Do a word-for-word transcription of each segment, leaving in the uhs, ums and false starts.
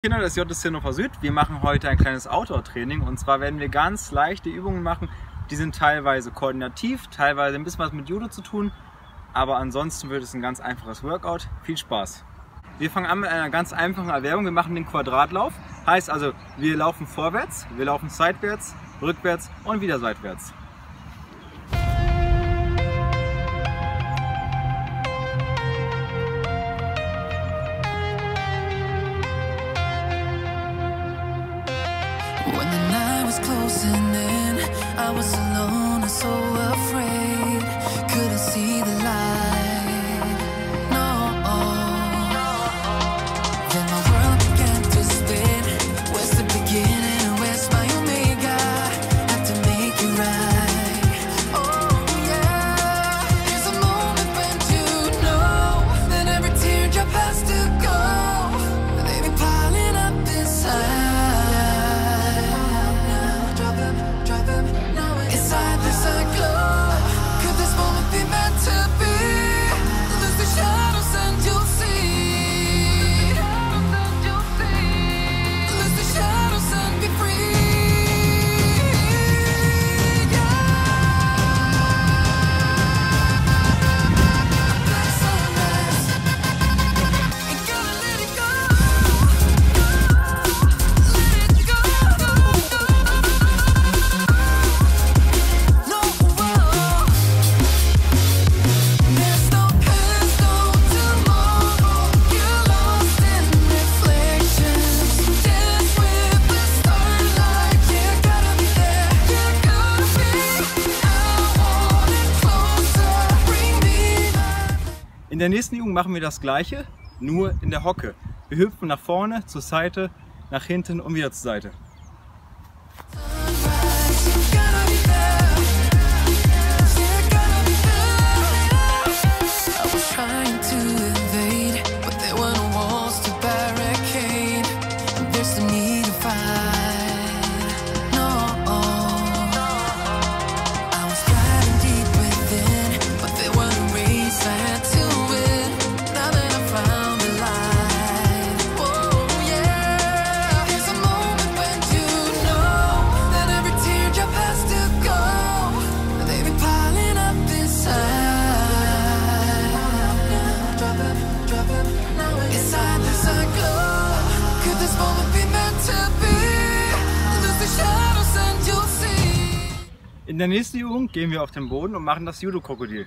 Kinder des J S C Hannover Süd, wir machen heute ein kleines Outdoor-Training und zwar werden wir ganz leichte Übungen machen, die sind teilweise koordinativ, teilweise ein bisschen was mit Judo zu tun, aber ansonsten wird es ein ganz einfaches Workout. Viel Spaß! Wir fangen an mit einer ganz einfachen Erwärmung, wir machen den Quadratlauf, heißt also wir laufen vorwärts, wir laufen seitwärts, rückwärts und wieder seitwärts. When the night was closing in, I was alone and so afraid. Couldn't see the light, no. Then my world began to spin. Where's the beginning and where's my omega? Had to make it right. Oh yeah. There's a moment when you know that every teardrop has to go. They be piling up inside. In der nächsten Übung machen wir das gleiche, nur in der Hocke. Wir hüpfen nach vorne, zur Seite, nach hinten und wieder zur Seite. In der nächsten Übung gehen wir auf den Boden und machen das Judo-Krokodil.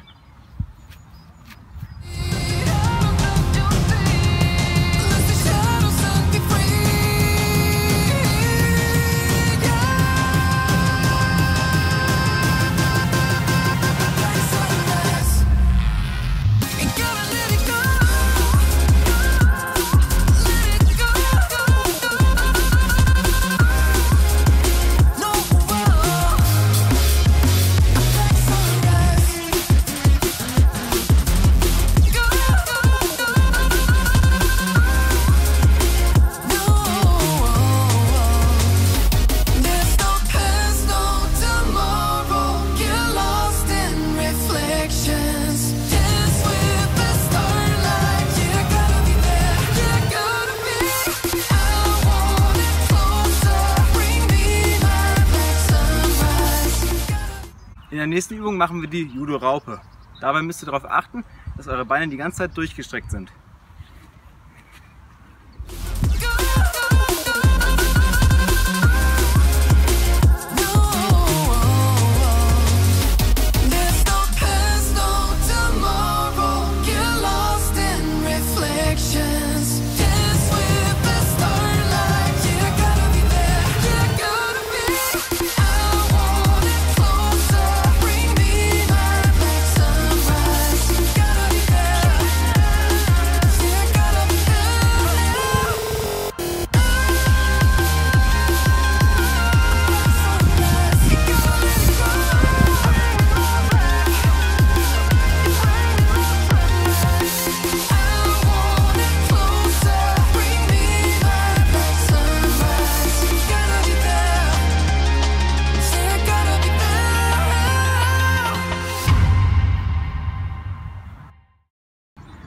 In der nächsten Übung machen wir die Judo-Raupe. Dabei müsst ihr darauf achten, dass eure Beine die ganze Zeit durchgestreckt sind.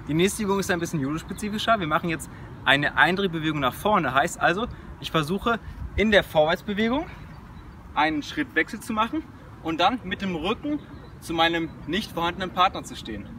Die nächste Übung ist ein bisschen judo-spezifischer. Wir machen jetzt eine Eindrehbewegung nach vorne. Heißt also, ich versuche in der Vorwärtsbewegung einen Schrittwechsel zu machen und dann mit dem Rücken zu meinem nicht vorhandenen Partner zu stehen.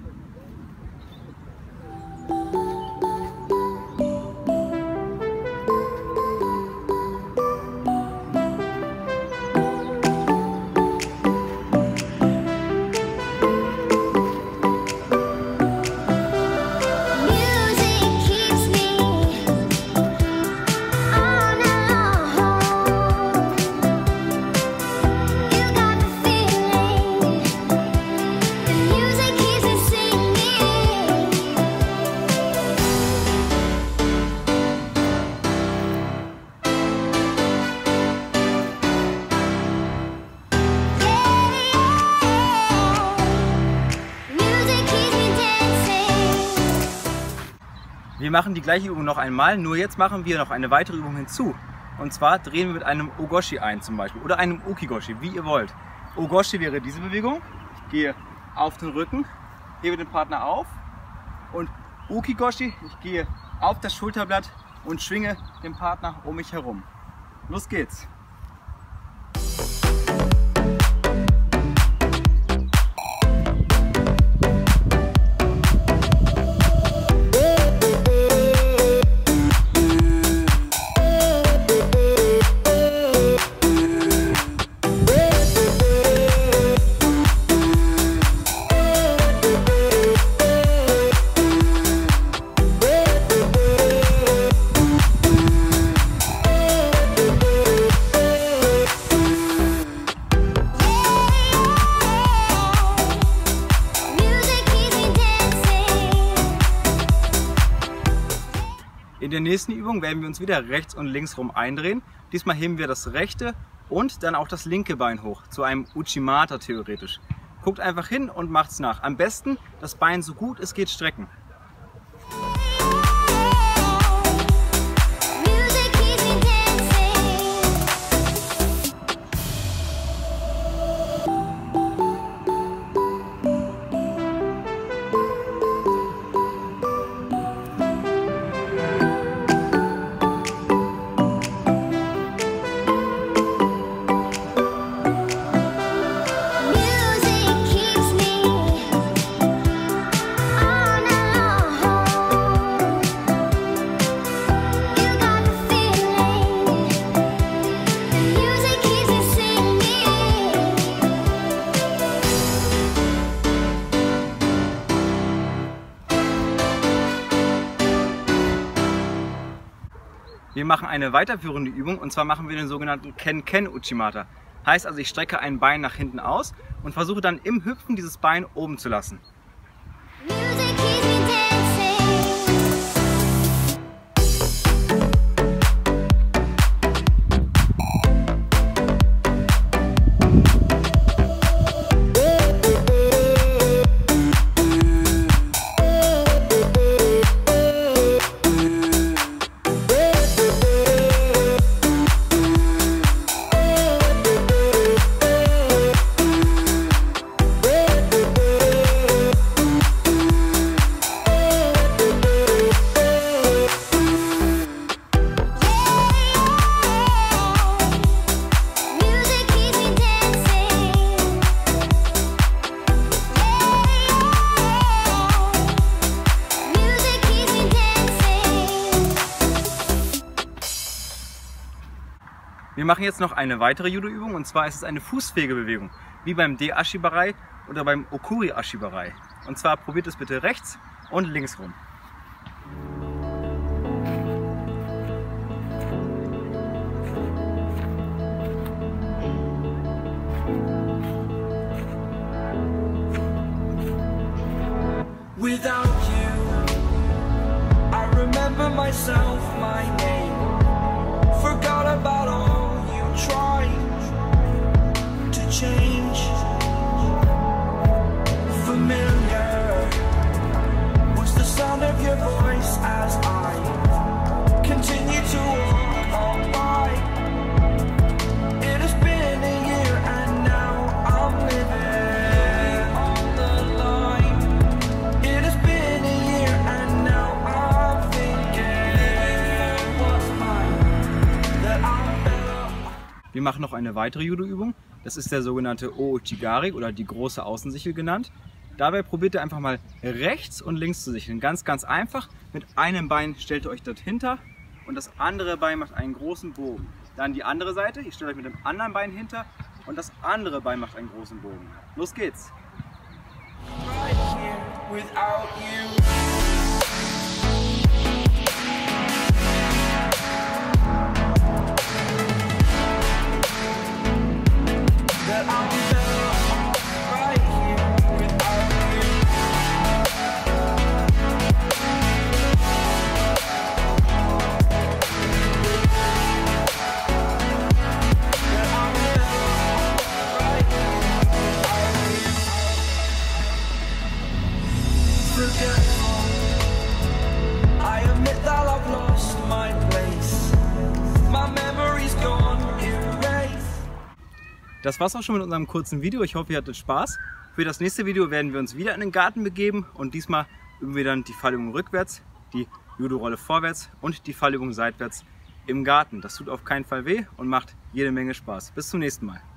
Wir machen die gleiche Übung noch einmal, nur jetzt machen wir noch eine weitere Übung hinzu. Und zwar drehen wir mit einem Ogoshi ein zum Beispiel oder einem Ukigoshi, wie ihr wollt. Ogoshi wäre diese Bewegung. Ich gehe auf den Rücken, hebe den Partner auf und Ukigoshi, ich gehe auf das Schulterblatt und schwinge den Partner um mich herum. Los geht's! In der nächsten Übung werden wir uns wieder rechts und links rum eindrehen. Diesmal heben wir das rechte und dann auch das linke Bein hoch, zu einem Uchimata theoretisch. Guckt einfach hin und macht's nach. Am besten das Bein so gut es geht strecken. Wir machen eine weiterführende Übung und zwar machen wir den sogenannten Ken-Ken Uchimata. Heißt also, ich strecke ein Bein nach hinten aus und versuche dann im Hüpfen dieses Bein oben zu lassen. Wir machen jetzt noch eine weitere Judo-Übung und zwar ist es eine fußfähige Bewegung, wie beim De-Ashibarai oder beim Okuri-Ashibarai. Und zwar probiert es bitte rechts und links rum. Without you, I remember myself, my name, forgot about all you tried to change. Familiar was the sound of your voice as I continue to walk on by. It has been a year and now I'm living on the line. It has been a year machen noch eine weitere Judo-Übung. Das ist der sogenannte O-Uchigari oder die große Außensichel genannt. Dabei probiert ihr einfach mal rechts und links zu sicheln. Ganz, ganz einfach. Mit einem Bein stellt ihr euch dort hinter und das andere Bein macht einen großen Bogen. Dann die andere Seite, ihr stellt euch mit dem anderen Bein hinter und das andere Bein macht einen großen Bogen. Los geht's! Right here without you. That I'm better off right here without you. That I'm better off right here without you. Forgetful, I admit that I've lost my place. My memory's gone erased. Das war's auch schon mit unserem kurzen Video. Ich hoffe, ihr hattet Spaß. Für das nächste Video werden wir uns wieder in den Garten begeben und diesmal üben wir dann die Fallübung rückwärts, die Judo-Rolle vorwärts und die Fallübung seitwärts im Garten. Das tut auf keinen Fall weh und macht jede Menge Spaß. Bis zum nächsten Mal.